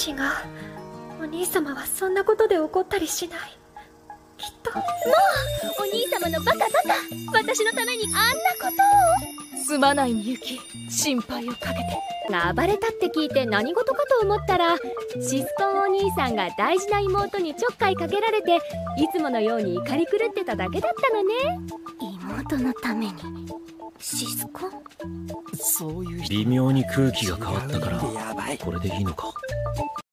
違う。お兄様はそんなことで怒ったりしない。きっと。もうお兄様のバカバカ、私のためにあんなことを。すまないみゆき、心配をかけて。暴れたって聞いて何事かと思ったら、シスコンお兄さんが大事な妹にちょっかいかけられて、いつものように怒り狂ってただけだったのね。 妹のためにシスコン？ そういう微妙に空気が変わったからこれでいいのか。